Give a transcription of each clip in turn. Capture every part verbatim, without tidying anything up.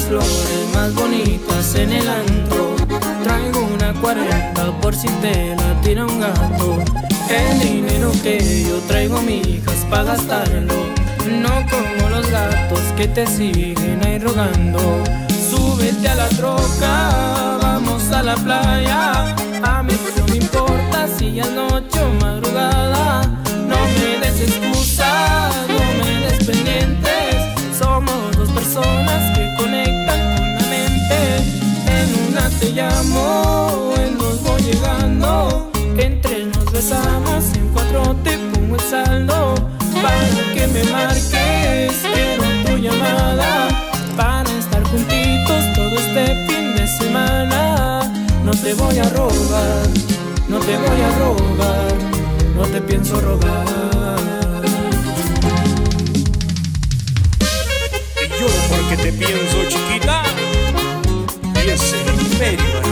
flores más bonitas en el antro. Traigo una cuarenta por si te la tira un gato. El dinero que yo traigo, mija, es pa' gastarlo, no como los gatos que te siguen ahí rogando. Súbete a la troca, vamos a la playa. A mí no me importa si ya es noche o madrugada. No me des excusas, no me des pendientes. Somos dos personas que conectan con la mente. En una te llamo, en dos voy llegando. En tres nos besamos, en cuatro te pongo el saldo. Para que me marques, quiero tu llamada, para estar juntitos todo este fin de semana. No te voy a rogar, no te voy a rogar, no te pienso rogar. Y lloro porque te pienso, chiquita, y es el imperio.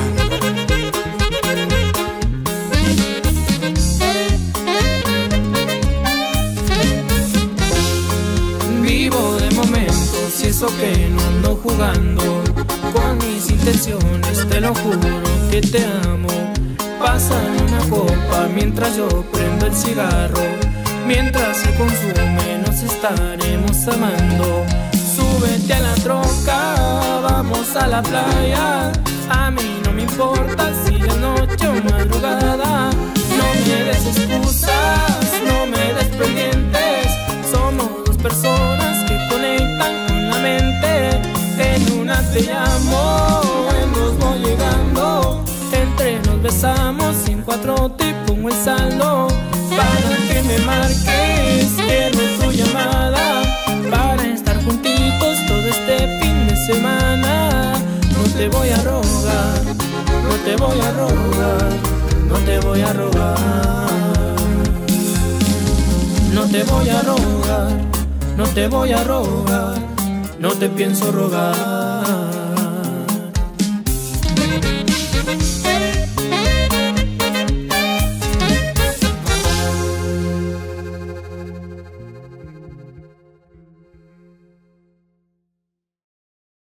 Vivo de momentos y eso que no ando jugando con mis intenciones, te lo juro que te amo. Pásame una copa mientras yo prendo el cigarro. Mientras se consume nos estaremos amando. Súbete a la troca, vamos a la playa. A mí no me importa si es noche o madrugada. No me des excusas, no me des pendientes. Somos dos personas que conectan con la mente. En una te llamo, en dos voy llegando. En tres nos besamos y en cuatro te pongo el saldo. Para que me marques, quiero tu llamada, para estar juntitos todo este fin de semana. No te voy a rogar, no te voy a rogar, no te voy a rogar. No te voy a rogar, no te voy a rogar, no te pienso rogar.